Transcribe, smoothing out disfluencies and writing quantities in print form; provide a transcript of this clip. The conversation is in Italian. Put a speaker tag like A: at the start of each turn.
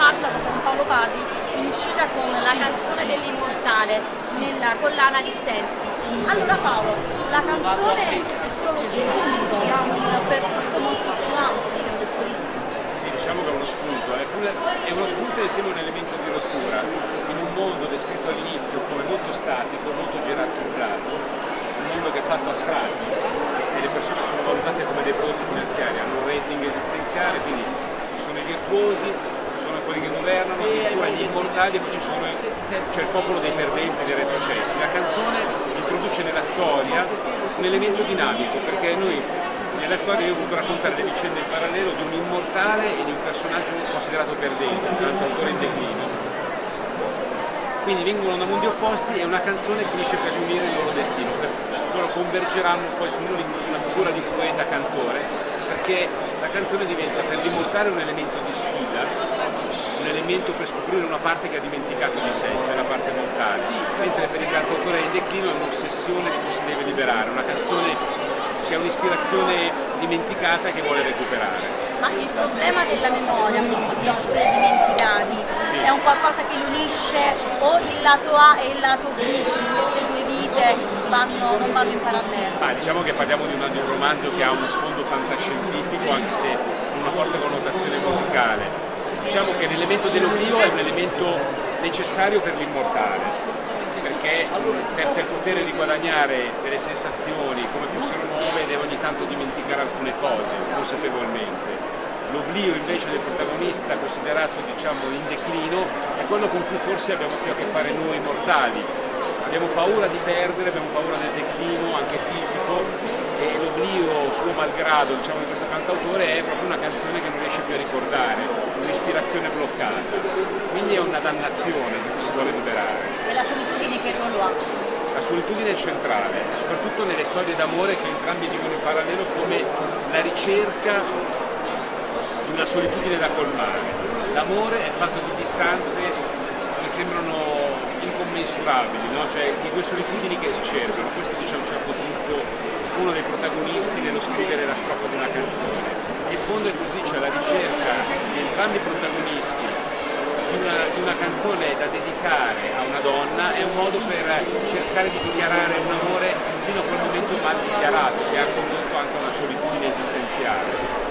A: Marta con Paolo Pasi in uscita con la canzone dell'Immortale nella collana di Sensi. Allora Paolo, la canzone è solo spunto di un percorso molto più ampio di questo disco.
B: Sì, diciamo che è uno spunto, è uno spunto insieme a un elemento di rottura in un mondo descritto all'inizio come molto statico, molto gerarchizzato, un mondo che è fatto a strati e le persone sono valutate come dei prodotti finanziari, hanno un rating esistenziale, quindi ci sono i virtuosi, ci sono quelli che governano, addirittura gli immortali e poi c'è il popolo dei perdenti, dei retrocessi. La canzone introduce nella storia un elemento dinamico, perché noi nella storia io ho voluto raccontare le vicende in parallelo di un immortale e di un personaggio considerato perdente, un cantautore in declino. Quindi vengono da mondi opposti e una canzone finisce per riunire il loro destino. Loro convergeranno poi su una figura di poeta cantore, perché la canzone diventa per l'immortale un elemento di sfida, un elemento per scoprire una parte che ha dimenticato di sé, cioè la parte mortale, mentre per il cantautore in declino è un'ossessione di cui si deve liberare, una canzone che è un'ispirazione dimenticata che vuole recuperare.
A: Ma il problema della memoria, di essere dimenticati, è un qualcosa che unisce o il lato A e il lato B, queste due vite non vanno in parallelo?
B: Diciamo che parliamo di un romanzo che ha uno sfondo fantascientifico, anche se con una forte connotazione musicale. Diciamo che l'elemento dell'oblio è un elemento necessario per l'immortale, perché per poter riguadagnare delle sensazioni come fossero nuove deve ogni tanto dimenticare alcune cose consapevolmente. L'oblio invece del protagonista, considerato diciamo in declino, è quello con cui forse abbiamo più a che fare noi mortali. Abbiamo paura di perdere, abbiamo paura del declino anche fisico, e l'oblio suo malgrado diciamo, di questo cantautore è proprio una canzone che non riesce più a ricordare, un'ispirazione bloccata, quindi è una dannazione di cui si vuole liberare.
A: E la solitudine che ruolo ha?
B: La solitudine è centrale, soprattutto nelle storie d'amore che entrambi vivono in parallelo come la ricerca di una solitudine da colmare. L'amore è fatto di distanze che sembrano incommensurabili, no? Cioè di due solitudini che si cercano. Questo dice a un certo punto uno dei protagonisti nello scrivere la strofa di una canzone. In fondo è così, cioè la ricerca di entrambi i protagonisti di una canzone da dedicare a una donna è un modo per cercare di dichiarare un amore fino a quel momento mal dichiarato, che ha condotto anche a una solitudine esistenziale.